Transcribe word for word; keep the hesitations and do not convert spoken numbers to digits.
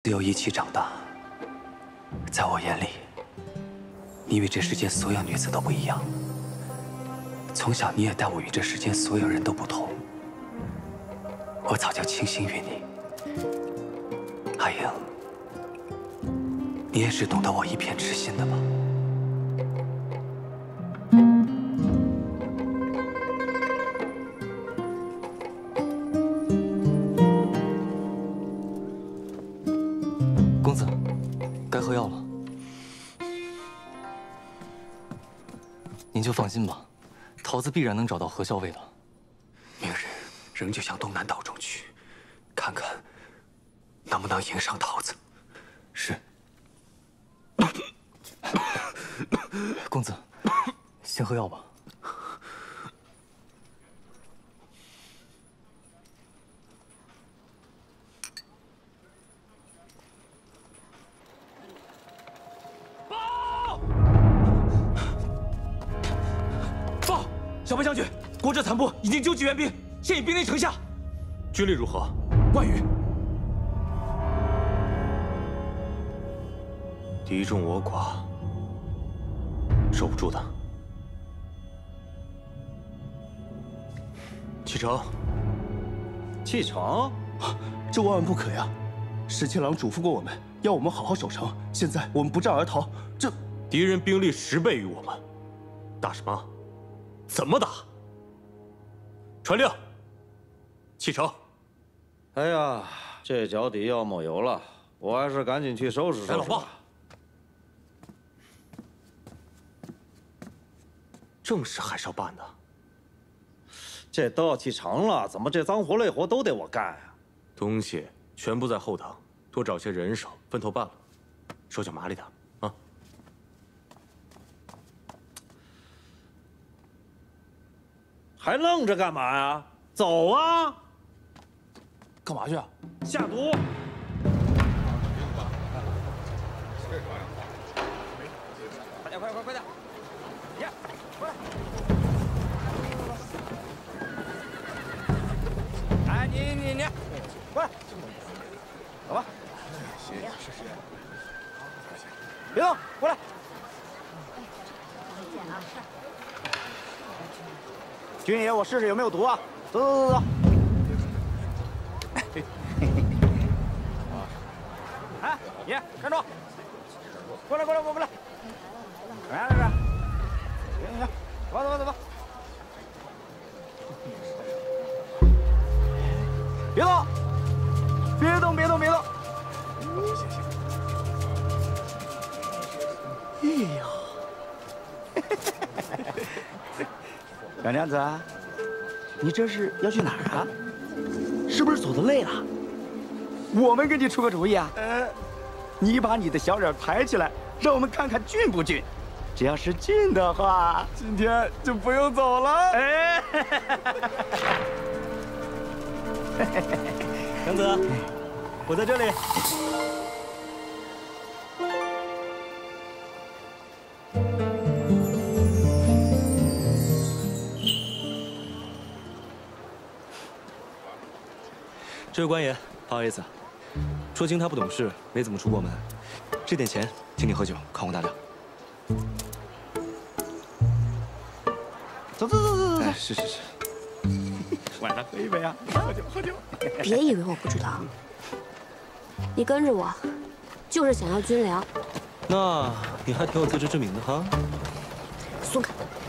自由一起长大，在我眼里，你与这世间所有女子都不一样。从小你也待我与这世间所有人都不同，我早就倾心于你。阿英，你也只懂得我一片痴心的吗？ 公子，该喝药了。您就放心吧，桃子必然能找到合校尉的。 明日仍旧向东南岛中去，看看能不能迎上桃子。 是。公子，先喝药吧。 小白将军，国者残部已经纠集援兵，现已兵临城下。 军力如何？ 万余。 敌众我寡，守不住的。启程。 启程？这万万不可呀！石七郎嘱咐过我们，要我们好好守城。现在我们不战而逃，这敌人兵力十倍于我们，打什么？ 怎么打？传令，启程。 哎呀，这脚底要没油了，我还是赶紧去收拾收拾。哎，老爸， 正事还是要办的。 这都要启程了，怎么这脏活累活都得我干啊？ 东西全部在后头，多找些人手，分头办了，手脚麻利点啊。 还愣着干嘛呀？走啊！ 干嘛去啊？ 下毒！快点，快点，快点！耶，过来！哎，你你你，过来！走吧。谢谢，谢谢。别动，过来。 军爷，我试试有没有毒啊！走走走走。哎，爷，站住！过来过来过来！来来来，行行行，走吧走吧走吧。别动！别动别动别动！谢谢。哎呦！小娘子，你这是要去哪儿啊？是不是走得累了？我们给你出个主意啊！呃，你把你的小脸抬起来，让我们看看俊不俊。只要是俊的话，今天就不用走了。哎， 娘子，我在这里。 这位官爷，不好意思，说清他不懂事，没怎么出过门。这点钱，请你喝酒，宽宏大量。 走走走走走。 哎，是是是。 晚上喝一杯啊！喝酒喝酒。 别以为我不知道，你跟着我，就是想要军粮。 那你还挺有自知之明的哈。 松开。